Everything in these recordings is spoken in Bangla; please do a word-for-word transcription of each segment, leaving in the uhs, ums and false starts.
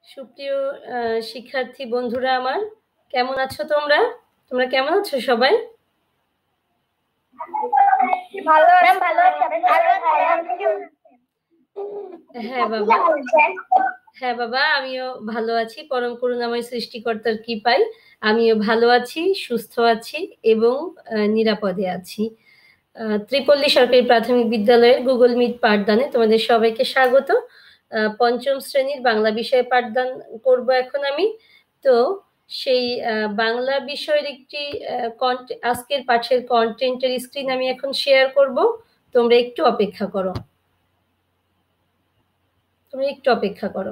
সুপ্রিয় আহ, শিক্ষার্থী বন্ধুরা আমার, কেমন আছো তোমরা? তোমরা কেমন আছো সবাই? হ্যাঁ বাবা, হ্যাঁ বাবা, আমিও ভালো আছি। পরম করুণাময় সৃষ্টিকর্তার কৃপায় আমিও ভালো আছি, সুস্থ আছি এবং আহ, নিরাপদে আছি। আহ, ত্রিপল্লী সরকারি প্রাথমিক বিদ্যালয়ের গুগল মিট পাঠদানে তোমাদের সবাইকে স্বাগত। আহ, পঞ্চম শ্রেণীর বাংলা বিষয়ে পাঠদান করব এখন আমি। তো সেই আহ, বাংলা বিষয়ের একটি আহ, কন্টে- আজকের পাঠের কন্টেন্টের স্ক্রিন আমি এখন শেয়ার করব। তোমরা একটু অপেক্ষা করো, তোমরা একটু অপেক্ষা করো।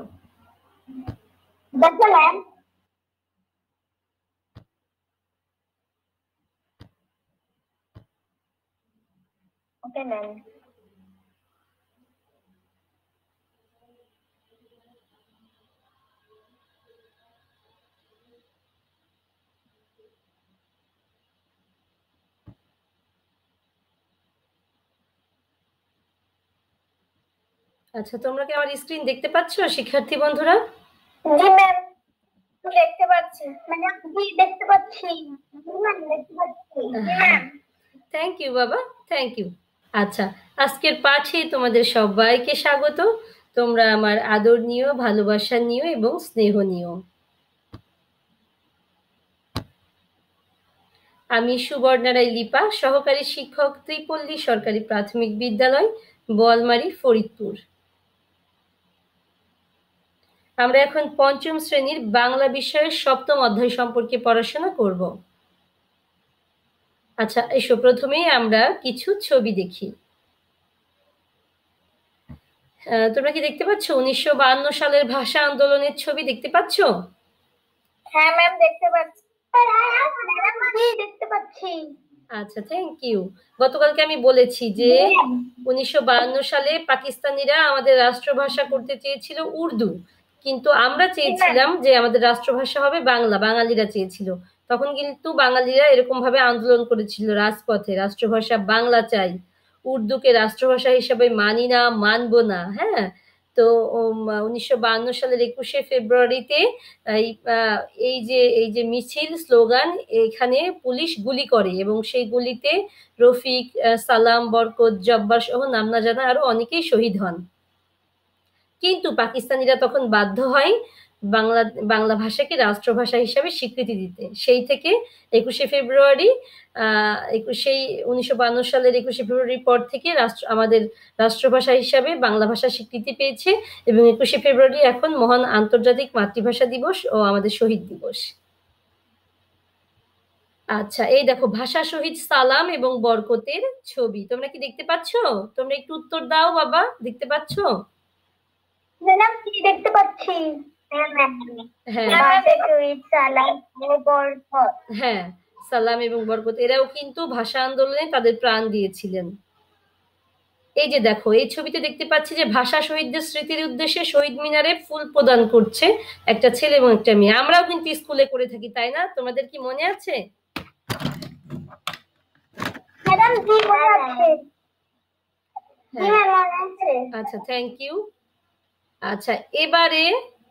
Okay ma'am. আচ্ছা, তোমরা কি আমার স্ক্রিন দেখতে পাচ্ছ শিক্ষার্থী বন্ধুরা? জি ম্যাম, দেখতে পাচ্ছি। ম্যাম জি দেখতে পাচ্ছি। জি ম্যাম দেখতে পাচ্ছি। জি ম্যাম। থ্যাংক ইউ বাবা, থ্যাংক ইউ। আচ্ছা, আজকের পাঠে তোমাদের সবাইকে স্বাগত। তোমরা আমার আদর নিও, ভালোবাসা নিও এবং স্নেহ নিও। আমি সুবর্ণা রায় লিপা, সহকারী শিক্ষক, ত্রিপল্লী সরকারি প্রাথমিক বিদ্যালয়, বোয়ালমারী, ফরিদপুর। আমরা এখন পঞ্চম শ্রেণীর বাংলা বিষয়ের সপ্তম অধ্যায় সম্পর্কে পড়াশোনা করব। আচ্ছা, এসো প্রথমেই আমরা কিছু ছবি দেখি। আহ, তোমরা কি দেখতে পাচ্ছ উনিশশো বায়ান্ন সালের ভাষা আন্দোলনের ছবি দেখতে পাচ্ছ? হ্যাঁ ম্যাম দেখতে পাচ্ছি। জি দেখতে পাচ্ছি। আচ্ছা, থ্যাংক ইউ। গতকালকে আমি বলেছি যে উনিশশো বায়ান্ন সালে পাকিস্তানিরা আমাদের রাষ্ট্রভাষা করতে চেয়েছিল উর্দু, কিন্তু আমরা চেয়েছিলাম যে আমাদের রাষ্ট্রভাষা হবে বাংলা, বাঙালিরা চেয়েছিল। তখন কিন্তু বাঙালিরা এরকম ভাবে আন্দোলন করেছিল রাজপথে, রাষ্ট্রভাষা বাংলা চাই, উর্দুকে রাষ্ট্রভাষা হিসাবে মানি না, মানবো না। হ্যাঁ, তো উনিশশো বায়ান্ন সালের একুশে ফেব্রুয়ারিতে এই আহ, এই যে এই যে মিছিল স্লোগান, এখানে পুলিশ গুলি করে এবং সেই গুলিতে রফিক, আহ, সালাম, বরকত, জব্বার সহ নাম না জানা আরো অনেকেই শহীদ হন। কিন্তু পাকিস্তানিরা তখন বাধ্য হয় বাংলা বাংলা ভাষাকে রাষ্ট্রভাষা হিসাবে স্বীকৃতি দিতে। সেই থেকে একুশে ফেব্রুয়ারি আহ একুশেই উনিশশো বায়ান্ন সালের একুশে ফেব্রুয়ারির পর থেকে রাষ্ট্র আমাদের রাষ্ট্রভাষা হিসাবে বাংলা ভাষা স্বীকৃতি পেয়েছে এবং একুশে ফেব্রুয়ারি এখন মহান আন্তর্জাতিক মাতৃভাষা দিবস ও আমাদের শহীদ দিবস। আচ্ছা, এই দেখো ভাষা শহীদ সালাম এবং বরকতের ছবি, তোমরা কি দেখতে পাচ্ছ? তোমরা একটু উত্তর দাও বাবা, দেখতে পাচ্ছ? ম্যাম কি দেখতে পাচ্ছি। হ্যাঁ ম্যাম। হ্যাঁ ভাষা শহীদ সালাম ও বরকত। হ্যাঁ, সালাম এবং বরকত এরাও কিন্তু ভাষা আন্দোলনে তাদের প্রাণ দিয়েছিলেন। এই যে দেখো এই ছবিতে দেখতে পাচ্ছি যে ভাষা শহীদদের স্মৃতির উদ্দেশ্যে শহীদ মিনারে ফুল প্রদান করছে একটা ছেলে এবং একটা মেয়ে। আমরাও কিন্তু স্কুলে করে থাকি, তাই না? তোমাদের কি মনে আছে? ম্যাডাম জি মনে আছে। জি হ্যাঁ, ম্যাম মনে আছে। আচ্ছা, থ্যাংক ইউ। আচ্ছা, এবারে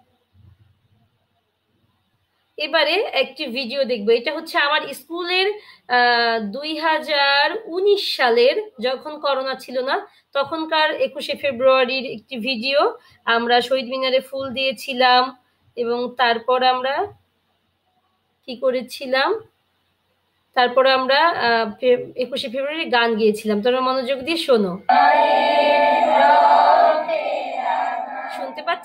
এবারে একটি ভিডিও দেখবো। এটা হচ্ছে আমার স্কুলের আহ দুই হাজার উনিশ সালের, যখন করোনা ছিল না তখনকার একুশে ফেব্রুয়ারির একটি ভিডিও। আমরা শহীদ মিনারে ফুল দিয়েছিলাম এবং তারপর আমরা কি করেছিলাম, তারপরে আমরা আহ একুশে ফেব্রুয়ারি গান গিয়েছিলাম। তোমরা মনোযোগ দিয়ে শোনো, শুনতে পাচ্ছ?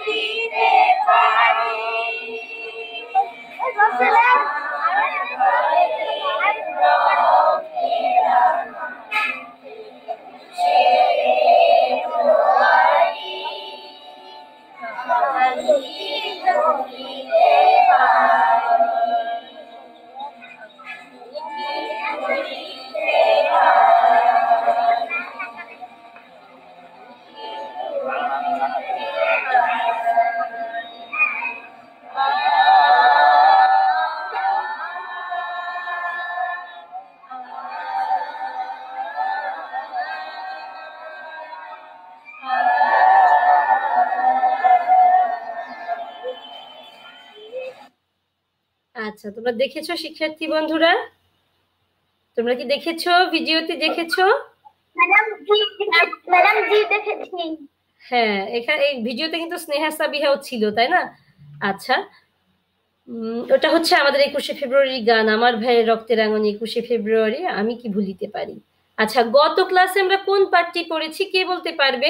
আচ্ছা, তোমরা দেখেছো শিক্ষার্থী বন্ধুরা? তোমরা কি দেখেছো? ভিডিওতে দেখেছো? ম্যাডাম জি ম্যাডাম জি দেখেছি। হ্যাঁ, এখানে এই ভিডিওতে কিন্তু স্নেহা সাবিহাও ছিল, তাই না? আচ্ছা, ওটা হচ্ছে আমাদের একুশে ফেব্রুয়ারির গান, আমার ভাইয়ের রক্তের রাঙনি একুশে ফেব্রুয়ারি আমি কি ভুলিতে পারি। আচ্ছা, গত ক্লাসে আমরা কোন পার্টটি পড়েছি, কে বলতে পারবে?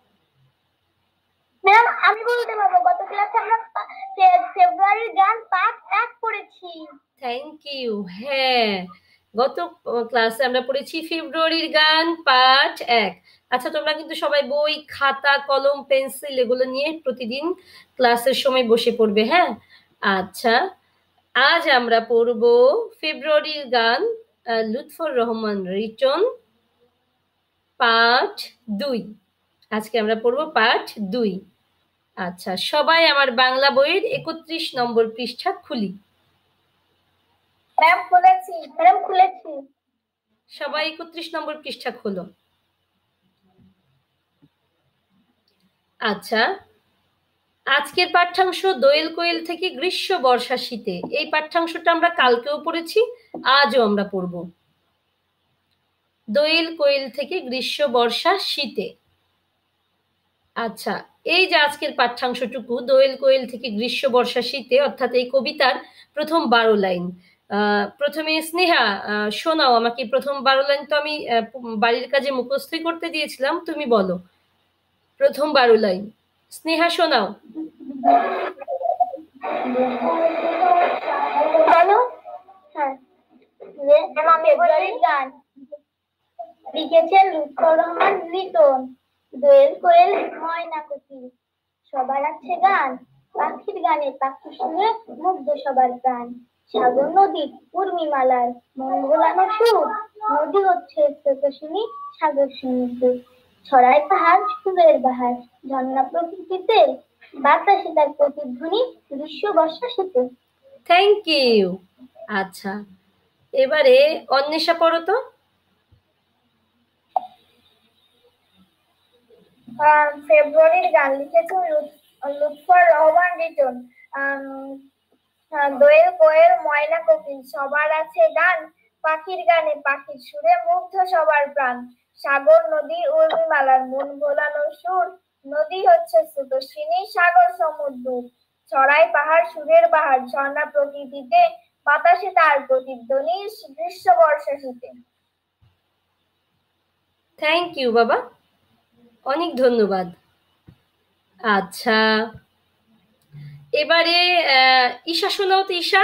ম্যাম আমি বলতে পারবো, গত ক্লাসে আমরা ফেব্রুয়ারির গান পার্ট এক পড়েছি। Thank you. হ্যাঁ, গত ক্লাসে আমরা পড়েছি ফেব্রুয়ারির গান পার্ট এক। আচ্ছা, তোমরা কিন্তু সবাই বই, খাতা, কলম, পেন্সিল এগুলো নিয়ে প্রতিদিন ক্লাসের সময় বসে পড়বে, হ্যাঁ? আচ্ছা, আজ আমরা পড়ব ফেব্রুয়ারির গান, লুৎফর রহমান রিটন, পার্ট দুই। আজকে আমরা পড়ব পার্ট দুই। আচ্ছা, সবাই আমার বাংলা বইয়ের একত্রিশ নম্বর পৃষ্ঠা খুলি। ম্যাম খুলেছি ম্যাম খুলেছি সবাই একত্রিশ নম্বর পৃষ্ঠা খোলো। আচ্ছা, আজকের পাঠ্যাংশ দোয়েল কোয়েল থেকে গ্রীষ্ম বর্ষা শীতে। এই পাঠ্যাংশটা আমরা কালকেও পড়েছি, আজও আমরা পড়ব। দোয়েল কোয়েল থেকে গ্রীষ্ম বর্ষা শীতে। আচ্ছা, এই যে আজকের পাঠ্যাংশটুকু দোয়েল কোয়েল থেকে গ্রীষ্ম বর্ষা শীতে, অর্থাৎ এই কবিতার প্রথম বারো লাইন। প্রথমে স্নেহা শোনাও আমাকে প্রথম বারো লাইন। তো আমি বাড়ির কাজে মুখস্থই করতে দিয়েছিলাম, তুমি বলো প্রথম বারো লাইন। স্নেহা শোনাও। বলো। হ্যাঁ, ফেব্রুয়ারির গান লিখেছেন লুৎফর রহমান রিটন। দোয়েল কোয়েল ময়না কোকিল সবার আছে গান, পাখির গানে পাখি শুনে মুগ্ধ সবার প্রাণ। সাগর নদীর উর্মিমালার মন ভোলানো সুর, নদী হচ্ছে স্রোতস্বিনী সাগর সমুদ্র। ছড়ায় পাহাড় সুরের বাহার, ঝর্ণা প্রকৃতিতে বাতাসে তার প্রতিধ্বনি গ্রীষ্ম বর্ষা শীতে। Thank you. আচ্ছা, এবারে অন্বেষা পড়ো তো। ফেব্রুয়ারির গান লিখেছেন লুৎফর রহমান রিটন। দোয়েল কোয়েল ময়না কোকিল সবার আছে গান, পাখির গানে পাখির সুরে মুগ্ধ সবার প্রাণ। সাগর নদীর উর্মিমালার মন ভোলানো সুর, নদী হচ্ছে স্রোতস্বিনী সাগর সমুদ্র। ছড়াই পাহাড় সুরের বাহার, ঝর্ণা প্রকৃতিতে বাতাসে তার প্রতিধ্বনি গ্রীষ্ম বর্ষা শীতে। থ্যাংক ইউ বাবা, অনেক ধন্যবাদ। আচ্ছা, এবারে ঈশা শোনাও তো। ঈশা।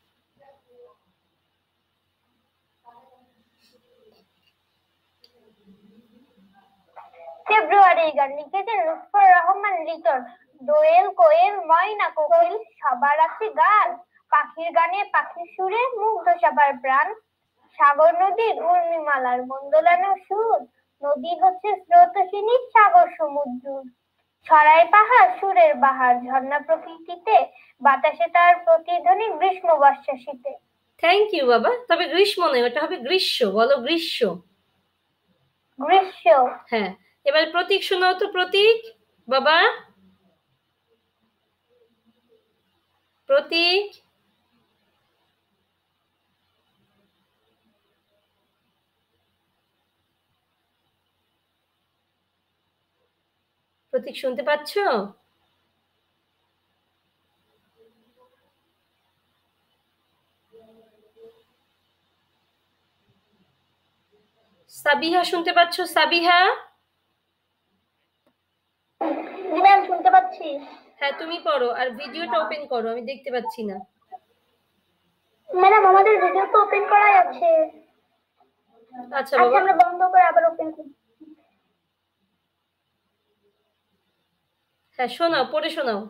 ফেব্রুয়ারির গান লিখেছেন লুৎফর রহমান রিটন। দোয়েল কোয়েল ময়না কোকিল সবার আছে গান, পাখির গানে পাখির সুরে মুগ্ধ সবার প্রাণ। সাগর নদীর উর্মিমালার মন দোলানো সুর, নদী হচ্ছে স্রোতস্বিনী সাগর সমুদ্র। ছড়াই পাহাড় সুরের বাহার, ঝর্ণা প্রকৃতিতে বাতাসে তার প্রতিধ্বনি গ্রীষ্ম বর্ষা শীতে। থ্যাংক ইউ বাবা। তবে গ্রীষ্ম নয়, ওটা হবে গ্রীষ্ম। বলো গ্রীষ্ম। গ্রীষ্ম। হ্যাঁ, এবার প্রতীক শোনাও তো। প্রতীক বাবা। প্রতীক। প্রতীক শুনতে পাচ্ছ? সাবিহা শুনতে পাচ্ছ? সাবিহা। ম্যাম শুনতে পাচ্ছি। হ্যাঁ তুমি পড়ো, আর ভিডিওটা ওপেন করো, আমি দেখতে পাচ্ছি না। ম্যাডাম আমাদের ভিডিও তো ওপেন করাই আছে। আচ্ছা বাবা, আমরা বন্ধ করে আবার ওপেন করি। হ্যাঁ শোনাও, পড়ে শোনাও।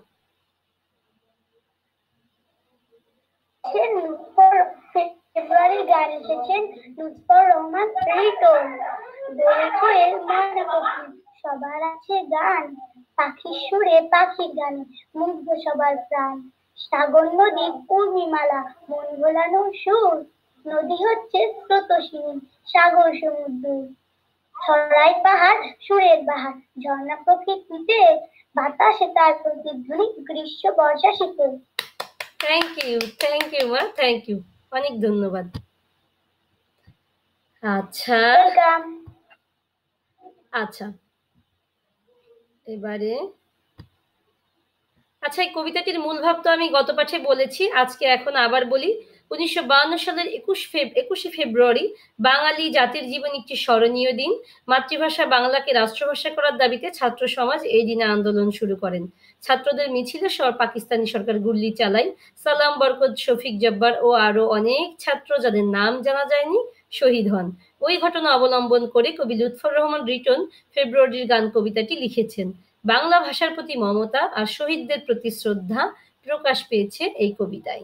ফেব্রুয়ারি গান এসেছেন লুৎফর রহমান রিটন। দোয়েল কোয়েল ময়না পাখি সবার আছে গান, পাখির সুরে পাখির গানে মুগ্ধ সবার প্রাণ। সাগর নদী পূর্ণিমালা মন ভোলানো সুর, নদী হচ্ছে স্রোতস্বিনী সাগর সমুদ্র। ছড়াই পাহাড় সুরের বাহার, ঝর্ণা প্রকৃতিতে বাতাসে তার প্রতিধ্বনি গ্রীষ্ম বর্ষা শীতে। থ্যাংক ইউ, থ্যাংক ইউ মা, থ্যাংক ইউ, অনেক ধন্যবাদ। আচ্ছা আচ্ছা এবারে আচ্ছা, এই কবিতাটির মূল ভাব তো আমি গত পাঠে বলেছি, আজকে এখন আবার বলি। উনিশশো বায়ান্ন সালের একুশ ফেব একুশে ফেব্রুয়ারি বাঙালি জাতির জীবন একটি স্মরণীয় দিন। মাতৃভাষা বাংলাকে রাষ্ট্রভাষা করার দাবিতে ছাত্র সমাজ এই দিনে আন্দোলন শুরু করেন। ছাত্রদের মিছিলে সর পাকিস্তানি সরকার গুলি চালায়। সালাম, বরকত, শফিক জব্বার ও আরো অনেক ছাত্র, যাদের নাম জানা যায়নি, শহীদ হন। ওই ঘটনা অবলম্বন করে কবি লুৎফর রহমান রিটন ফেব্রুয়ারির গান কবিতাটি লিখেছেন। বাংলা ভাষার প্রতি মমতা আর শহীদদের প্রতি শ্রদ্ধা প্রকাশ পেয়েছে এই কবিতায়।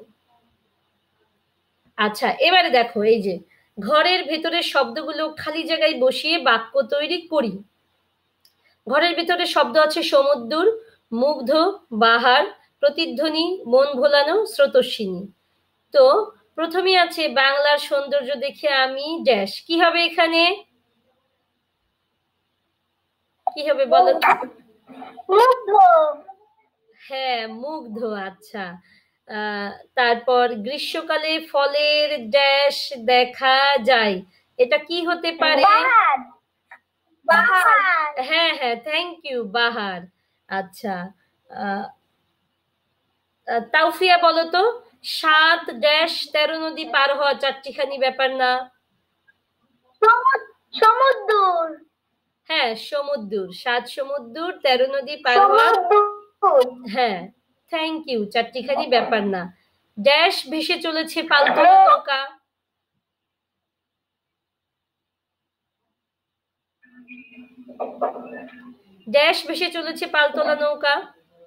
আচ্ছা এবারে দেখো, এই যে ঘরের ভেতরের শব্দগুলো খালি জায়গায় বসিয়ে বাক্য তৈরি করি। ঘরের ভেতরে শব্দ আছে সমুদ্র, মুগ্ধ, বাহার, প্রতিধ্বনি, মন ভোলানো, স্রোতস্বিনী। তো প্রথমে আছে বাংলার সৌন্দর্য দেখে আমি ড্যাশ, কি হবে এখানে? কি হবে বলো? মুগ্ধ। হ্যাঁ মুগ্ধ। আচ্ছা, তারপর গ্রীষ্মকালে ফলের ড্যাশ দেখা যায়, এটা কি হতে পারে? বাহার। হ্যাঁ হ্যাঁ, থ্যাংক ইউ, বাহার। আচ্ছা, তাওফিয়া বলো তো, সাত ড্যাশ তেরো নদী পার হওয়া চারটিখানি ব্যাপার না? সমুদ্র। হ্যাঁ সমুদ্র, সাত সমুদ্র তেরো নদী পার হওয়া, হ্যাঁ থ্যাংক ইউ, চারটিখানি ব্যাপার না। ড্যাশ ভেসে চলেছে পালতোলা নৌকা, ড্যাশ ভেসে চলেছে পালতোলা নৌকা।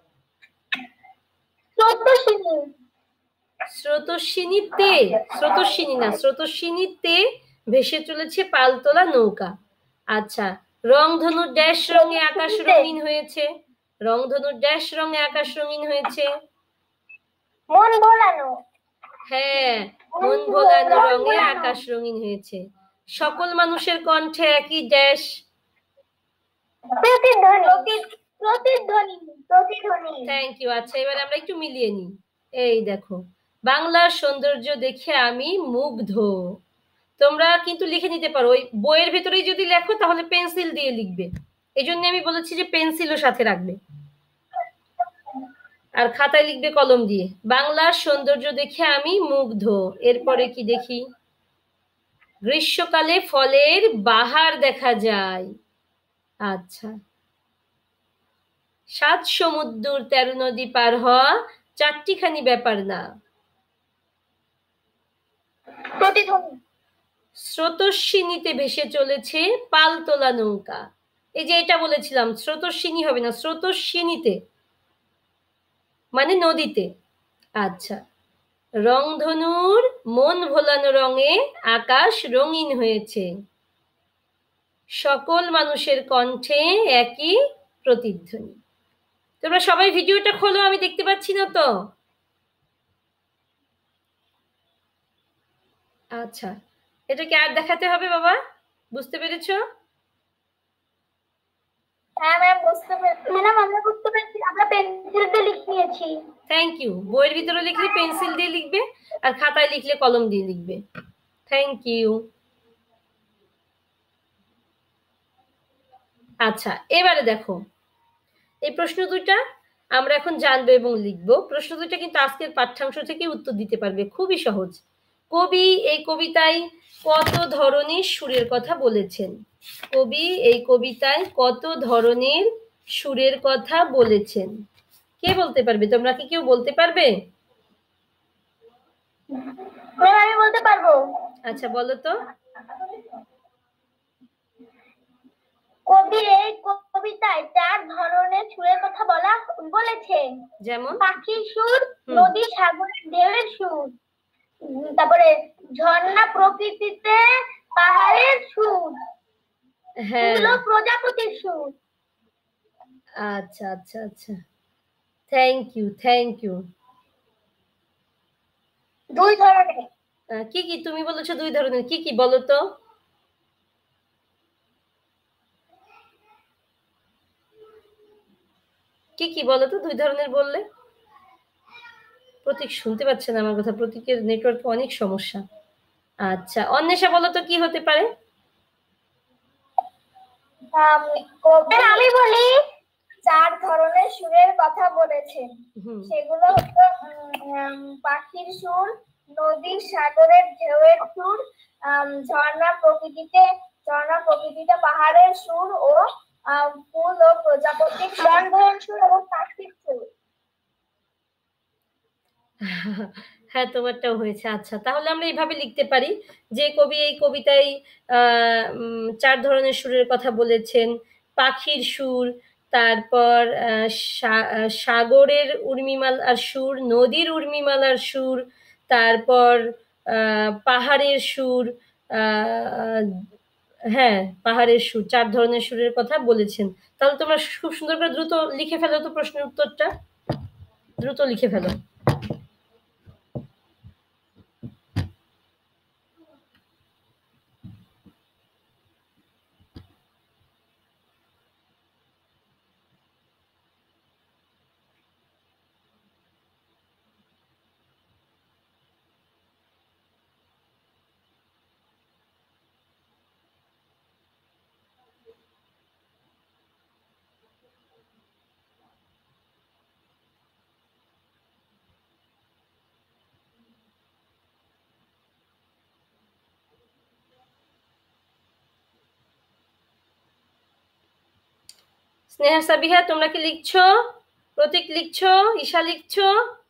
স্রোতস্বিনীতে, স্রোতস্বিনী না, স্রোতস্বিনীতে ভেসে চলেছে পালতোলা নৌকা। আচ্ছা, রংধনু ড্যাশ রঙে আকাশ রঙিন হয়েছে, রংধনু ড্যাশ রঙে আকাশ রঙিন হয়েছে। মন ভোলানো। হ্যাঁ, মন ভোলানো রঙে আকাশ রঙিন হয়েছে। সকল মানুষের কণ্ঠে একই ড্যাশ, থ্যাংক ইউ। আচ্ছা এবার আমরা একটু মিলিয়ে নিই। এই দেখো, বাংলার সৌন্দর্য দেখে আমি মুগ্ধ। তোমরা কিন্তু লিখে নিতে পারো, ওই বইয়ের ভেতরেই যদি লেখো তাহলে পেন্সিল দিয়ে লিখবে, এই জন্য আমি বলেছি যে পেন্সিলও সাথে রাখবে, আর খাতায় লিখবে কলম দিয়ে। বাংলার সৌন্দর্য দেখে আমি মুগ্ধ। এরপরে কি দেখি? গ্রীষ্মকালে ফলের বাহার দেখা যায়। আচ্ছা, সাত সমুদ্র তেরো নদী পার হওয়া চারটিখানি ব্যাপার না। স্রোতস্বিনীতে ভেসে চলেছে পালতোলা নৌকা, এই যে এটা বলেছিলাম, স্রোতস্বিনী হবে না, স্রোতস্বিনীতে মানে নদীতে। আচ্ছা, রংধনুর মন ভোলানো রঙে আকাশ রঙিন হয়েছে, সকল মানুষের কণ্ঠে একই প্রতিধ্বনি। তোমরা সবাই ভিডিওটা খোলো, আমি দেখতে পাচ্ছি না তো। আচ্ছা, এটা কি আর দেখাতে হবে বাবা? বুঝতে পেরেছো? হ্যাঁ ম্যাম বুঝতে পেরেছি। ম্যাডাম আমরা বুঝতে পেরেছি, আমরা পেন্সিল দিয়ে লিখে নিয়েছি। Thank you. বইয়ের ভিতরে লিখলে পেন্সিল দিয়ে লিখবে, আর খাতায় লিখলে কলম দিয়ে লিখবে। Thank you. আচ্ছা এবারে দেখো, এই প্রশ্ন দুইটা আমরা এখন জানবো এবং লিখবো। প্রশ্ন দুইটা কিন্তু আজকের পাঠ্যাংশ থেকে উত্তর দিতে পারবে, খুবই সহজ। কবি এই কবিতায় কত ধরনের সুরের কথা বলেছেন? কবি এই কবিতায় কত ধরনের সুরের কথা বলেছেন? কে বলতে পারবে? তোমরা কি কেউ বলতে পারবে? আমি বলতে পারবো। আচ্ছা বলো তো। কবি এই কবিতায় চার ধরনের সুরের কথা বলা বলেছেন। যেমন পাখির সুর, নদী সাগরের ঢেউয়ের সুর, তারপরে ঝর্ণা প্রকৃতিতে পাহাড়ের সুর, ফুল ও প্রজাপতির সুর। আচ্ছা আচ্ছা আচ্ছা, থ্যাংক ইউ থ্যাংক ইউ। দুই ধরনের। কি কি তুমি বলেছো দুই ধরনের, কি কি বলো তো? কি কি বলো তো দুই ধরনের বললে? প্রতীক শুনতে পাচ্ছে না আমার কথা, প্রতীকের নেটওয়ার্কে অনেক সমস্যা। আচ্ছা অন্বেষা বলো তো কি হতে পারে? আমি বলি চার ধরনের সুরের কথা বলেছেন, সেগুলো হলো পাখির সুর, নদীর সাগরের ঢেউয়ের সুর, ঝর্ণা প্রকৃতিতে ঝর্ণা প্রকৃতিতে পাহাড়ের সুর ও ফুল ও প্রজাপতির সুর এবং পাখির সুর। হ্যাঁ তোমারটাও হয়েছে। আচ্ছা তাহলে আমরা এইভাবে লিখতে পারি যে কবি এই কবিতায় আহ চার ধরনের সুরের কথা বলেছেন। পাখির সুর, তারপর সাগরের উর্মিমালার সুর, নদীর উর্মিমালার সুর, তারপর আহ পাহাড়ের সুর, আহ হ্যাঁ পাহাড়ের সুর, চার ধরনের সুরের কথা বলেছেন। তাহলে তোমরা খুব সুন্দর করে দ্রুত লিখে ফেলো তো প্রশ্নের উত্তরটা, দ্রুত লিখে ফেলো। স্নেহা সাবিহা তোমরা কি লিখছো? প্রতীক লিখছো? ঈশা লিখছো?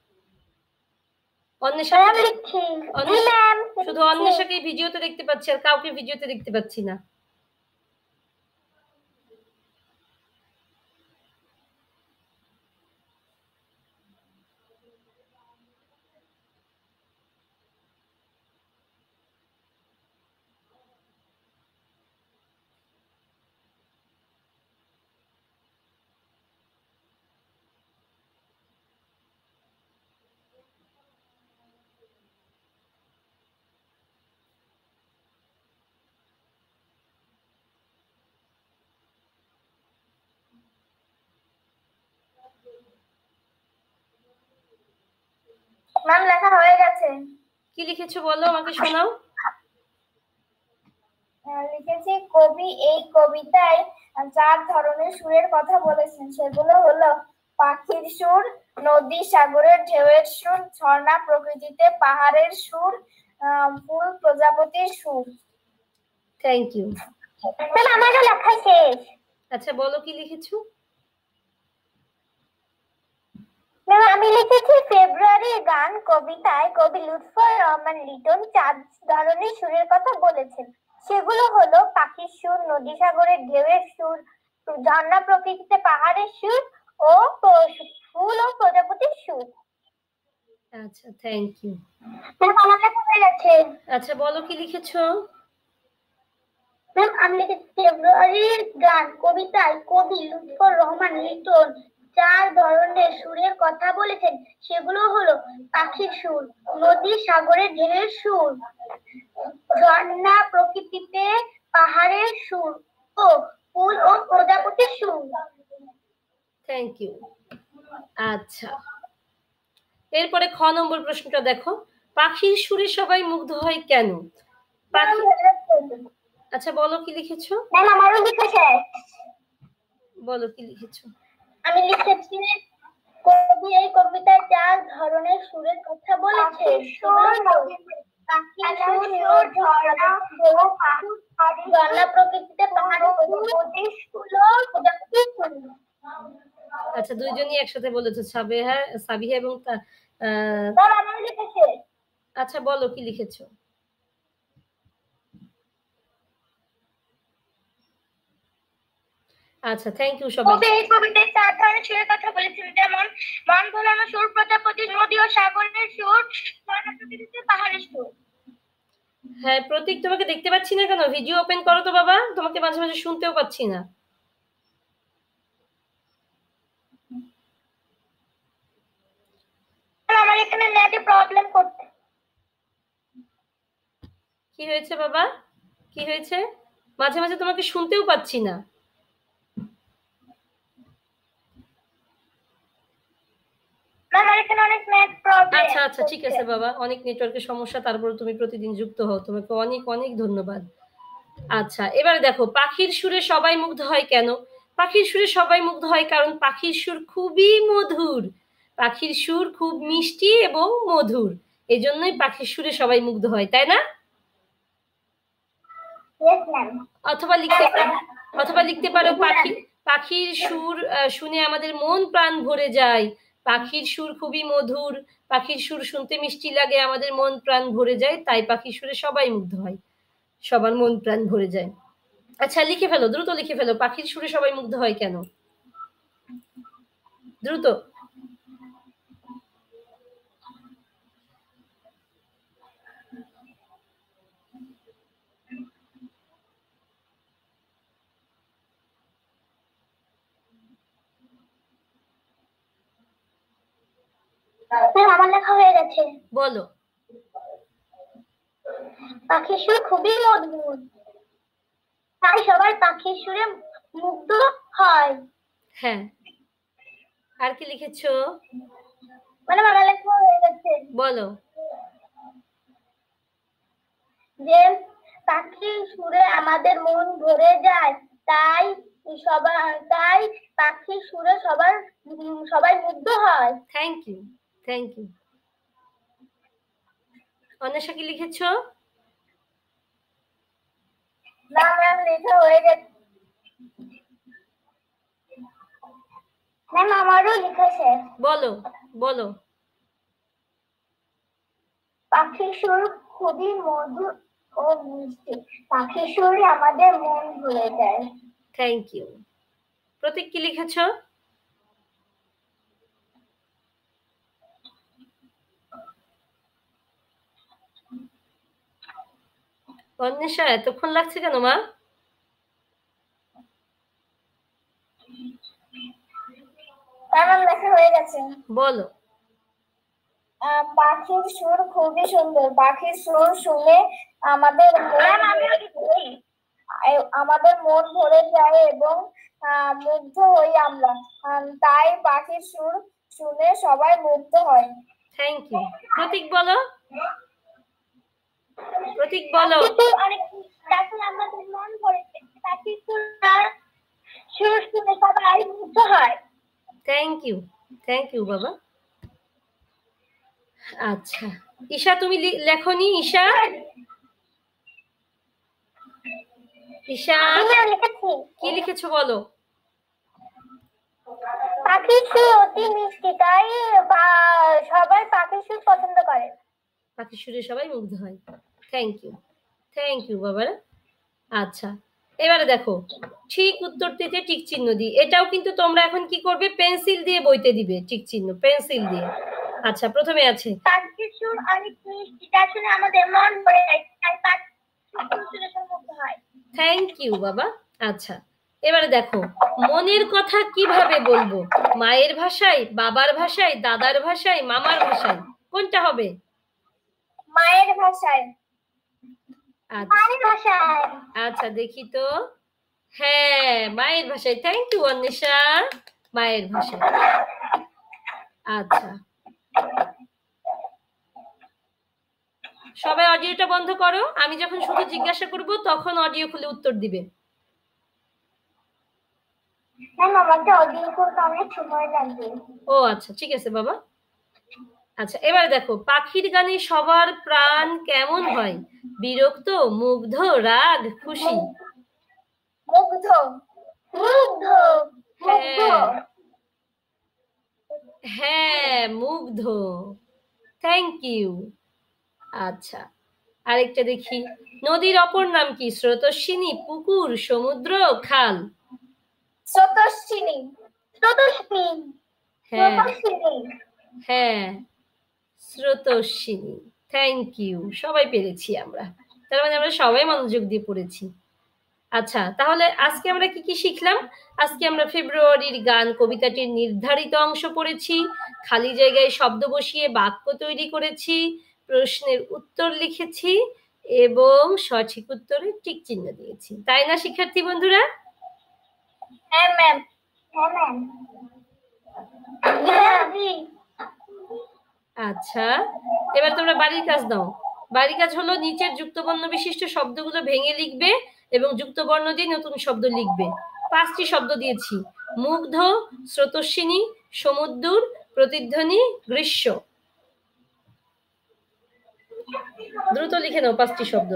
অন্বেষা শুধু অন্বেষাকেই ভিডিওতে দেখতে পাচ্ছি, আর কাউকে ভিডিওতে দেখতে পাচ্ছি না। ম্যাম লেখা হয়ে গেছে। কি লিখেছো বলো আমাকে শোনাও। লিখেছি কবি এই কবিতায় চার ধরনের সুরের কথা বলেছেন, সেগুলো হলো পাখির সুর, নদী সাগরের ঢেউয়ের সুর, ঝর্ণা প্রকৃতিতে পাহাড়ের সুর, ফুল প্রজাপতির সুর। Thank you. ম্যাম আমারও লেখা শেষ। আচ্ছা বলো কি লিখেছো? ম্যাম আমি লিখেছি ফেব্রুয়ারির গান কবিতায় কবি লুৎফর রহমান লিটন চার ধরনের সুরের কথা বলেছেন, সেগুলো হলো পাখির সুর, নদী সাগরের ঢেউয়ের সুর, ঝর্ণা প্রকৃতিতে পাহাড়ের সুর ও ফুল ও প্রজাপতির সুর। আচ্ছা থ্যাংক ইউ। ম্যাম আমার লেখা হয়ে গেছে। আচ্ছা বলো কি লিখেছো? ম্যাম আমি লিখেছি ফেব্রুয়ারির গান কবিতায় কবি লুৎফর রহমান লিটন চার ধরনের সুরের কথা বলেছেন, সেগুলো হলো পাখির সুর, নদী সাগরের ঢেউয়ের সুর, ঝর্ণা প্রকৃতিতে পাহাড়ের সুর ও ফুল ও প্রজাপতির সুর। Thank you. আচ্ছা এরপরে খ নম্বর প্রশ্নটা দেখো, পাখির সুরে সবাই মুগ্ধ হয় কেন? পাখি আচ্ছা বলো কি লিখেছো? ম্যাম আমারও লেখা শেষ। বলো কি লিখেছো? আমি লিখেছি কবি এই কবিতায় চার ধরনের সুরের কথা বলেছে, ঝর্ণা প্রকৃতিতে পাহাড়ের আচ্ছা দুইজনই একসাথে বলেছো, সাবিহা সাবিহা এবং আচ্ছা বলো কি লিখেছো। আচ্ছা থ্যাংক ইউ সবাই। এই কবিতায় চার ধরনের সুরের কথা বলেছেন, যেমন মন ভোলানো সুর, প্রজাপতি, নদী ও সাগরের সুর, পাহাড়ের সুর। হ্যাঁ প্রতীক, তোমাকে দেখতে পাচ্ছি না কেন? ভিডিও ওপেন করো তো বাবা, তোমাকে মাঝে মাঝে শুনতেও পাচ্ছি না। আমার এখানে নেটে প্রবলেম করতে। কি হয়েছে বাবা, কি হয়েছে? মাঝে মাঝে তোমাকে শুনতেও পাচ্ছি না। আচ্ছা আচ্ছা ঠিক আছে বাবা, অনেক নেটওয়ার্কের সমস্যা, তারপর তুমি প্রতিদিন যুক্ত হও, তোমাকে অনেক অনেক ধন্যবাদ। আচ্ছা এবারে দেখো, পাখির সুরে সবাই মুগ্ধ হয় কেন? পাখির সুরে সবাই মুগ্ধ হয় কারণ পাখির সুর খুবই মধুর, পাখির সুর খুব মিষ্টি এবং মধুর, এই জন্যই পাখির সুরে সবাই মুগ্ধ হয়, তাই না? অথবা লিখতে অথবা লিখতে পারো পাখি পাখির সুর শুনে আমাদের মন প্রাণ ভরে যায়, পাখির সুর খুবই মধুর, পাখির সুর শুনতে মিষ্টি লাগে, আমাদের মন প্রাণ ভরে যায়, তাই পাখির সুরে সবাই মুগ্ধ হয়, সবার মন প্রাণ ভরে যায়। আচ্ছা লিখে ফেলো, দ্রুত লিখে ফেলো, পাখির সুরে সবাই মুগ্ধ হয় কেন, দ্রুত। আমার লেখা হয়ে গেছে। বলো। পাখির সুর খুবই মধুর, তাই সবাই পাখির সুরে মুগ্ধ হয়। হ্যাঁ আর কি লিখেছো? মানে আমার লেখা হয়ে গেছে। বলো। যে পাখির সুরে আমাদের মন ভরে যায়, তাই সবাই তাই পাখির সুরে সবার সবাই মুগ্ধ হয়। Thank you thank you. Anwesha কি লিখেছো? না ম্যাম লেখা হয়ে গেছে। ম্যাম আমারও লিখেছে। বলো বলো। পাখির সুর খুবই মধুর ও মিষ্টি, পাখির সুরে আমাদের মন ভরে যায়। Thank you. প্রতীক কি লিখেছো? অন্বেষা এতক্ষণ লাগছে কেন মা? আমার লেখা হয়ে গেছে। বলো। পাখির সুর খুবই সুন্দর, পাখির সুর শুনে আমাদের আমাদের মন ভরে যায় এবং মুগ্ধ হই আমরা, তাই পাখির সুর শুনে সবাই মুগ্ধ হয়। Thank you. প্রতীক বলো, প্রতীক বলো। আমাদের মন ভরে পাখির সুর শুনে সবাই মুগ্ধ হয়। থ্যাংক ইউ থ্যাংক ইউ বাবা। আচ্ছা ঈশা তুমি লেখনি? ঈশা ঈশা কি লিখেছো বলো। পাখির সুর অতি মিষ্টি, তাই সবাই পাখির সুর পছন্দ করে, পাখির সুরে সবাই মুগ্ধ হয়। থ্যাংক ইউ থ্যাংক ইউ বাবারা। আচ্ছা এবারে দেখো, ঠিক উত্তরটিতে টিক চিহ্ন দিই, এটাও কিন্তু তোমরা এখন কি করবে, পেন্সিল দিয়ে বইতে দিবে টিক চিহ্ন, পেন্সিল দিয়ে। আচ্ছা প্রথমে আছে পাখির সুর অনেক মিষ্টি, তা শুনে আমাদের মন ভরে যায়, তাই পাখির সুরে সবাই মুগ্ধ হয়। থ্যাংক ইউ বাবা। আচ্ছা এবারে দেখো, মনের কথা কিভাবে বলবো, মায়ের ভাষায়, বাবার ভাষায়, দাদার ভাষায়, মামার ভাষায়, কোনটা হবে? মায়ের ভাষায়। মায়ের ভাষায়। আচ্ছা দেখি তো, হ্যাঁ মায়ের ভাষায়। থ্যাংক ইউ অন্বেষা, মায়ের ভাষায়। আচ্ছা সবাই অডিওটা বন্ধ করো, আমি যখন শুধু জিজ্ঞাসা করব তখন অডিও খুলে উত্তর দিবে। ও আচ্ছা ঠিক আছে বাবা। আচ্ছা এবার দেখো, পাখির গানে সবার প্রাণ কেমন হয়, বিরক্ত, মুগ্ধ, রাগ, খুশি? মুগ্ধ মুগ্ধ। হ্যাঁ হ্যাঁ, মুগ্ধ। Thank you. আচ্ছা, আরেকটা দেখি। নদীর অপর নাম কি? স্রোতস্বিনী, পুকুর, সমুদ্র, খাল? স্রোতস্বিনী। স্রোতস্বিনী। হ্যাঁ স্রোতস্বিনী। হ্যাঁ, স্রোতস্বিনী। Thank you. সবাই পেরেছি আমরা। তার মানে আমরা সবাই মনোযোগ দিয়ে পড়েছি। আচ্ছা, তাহলে আজকে আমরা কি কি শিখলাম? আজকে আমরা ফেব্রুয়ারির গান কবিতাটির নির্ধারিত অংশ পড়েছি, খালি জায়গায় শব্দ বসিয়ে বাক্য তৈরি করেছি, প্রশ্নের উত্তর লিখেছি এবং সঠিক উত্তরে টিক চিহ্ন দিয়েছি। তাই না শিক্ষার্থী বন্ধুরা? হ্যাঁ ম্যাম। হ্যাঁ ম্যাম। আচ্ছা, এবার তোমরা বাড়ির কাজ দাও। বাড়ির কাজ হলো নিচের যুক্তবর্ণ বিশিষ্ট শব্দগুলো ভেঙে লিখবে এবং যুক্তবর্ণ দিয়ে নতুন শব্দ লিখবে। পাঁচটি শব্দ দিয়েছি: মুগ্ধ, স্রোতস্বিনী, সমুদ্র, প্রতিধ্বনি, গ্রীষ্ম। দ্রুত লিখে নাও পাঁচটি শব্দ।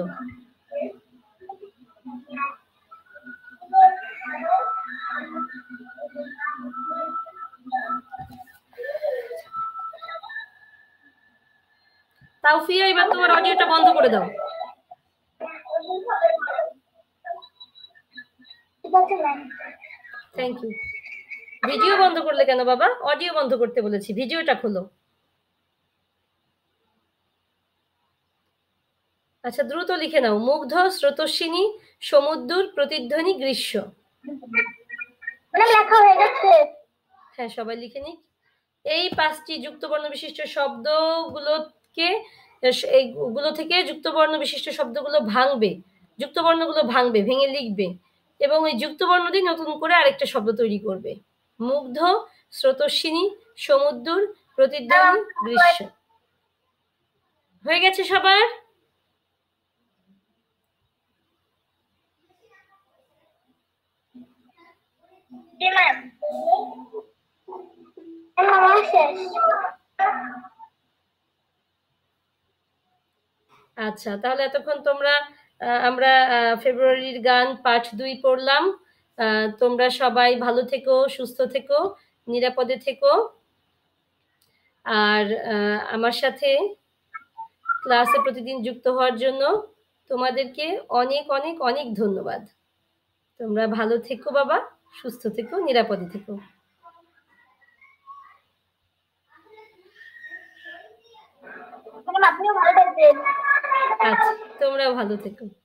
তাওফিয়া, এবার তোমার অডিওটা বন্ধ করে দাও। Thank you. ভিডিও বন্ধ করলে কেন বাবা? অডিও বন্ধ করতে বলেছি, ভিডিওটা খোলো। আচ্ছা, দ্রুত লিখে নাও। মুগ্ধ, স্রোতস্বিনী, সমুদ্র, প্রতিধ্বনি, গ্রীষ্ম। লেখা হয়ে গেছে। হ্যাঁ, সবাই লিখে নিক। এই পাঁচটি যুক্তবর্ণ বিশিষ্ট শব্দগুলোকে এইগুলো থেকে যুক্তবর্ণ বিশিষ্ট শব্দগুলো ভাঙবে, যুক্তবর্ণগুলো ভাঙবে, ভেঙে লিখবে এবং ওই যুক্তবর্ণ দিয়ে নতুন করে আরেকটা শব্দ তৈরি করবে। মুগ্ধ, স্রোতস্বিনী, সমুদ্র, প্রতিধ্বনি, গ্রীষ্ম। হয়ে গেছে সবার? আচ্ছা, তাহলে এতক্ষণ তোমরা আমরা ফেব্রুয়ারির গান পাঠ দুই পড়লাম। তোমরা সবাই ভালো থেকো, সুস্থ থেকো, নিরাপদে থেকো। আর আমার সাথে ক্লাসে প্রতিদিন যুক্ত হওয়ার জন্য তোমাদেরকে অনেক অনেক অনেক ধন্যবাদ। তোমরা ভালো থেকো বাবা, সুস্থ থেকো, নিরাপদে থেকো। আপনিও ভালো থাকবেন। আচ্ছা, তোমরাও ভালো থেকো।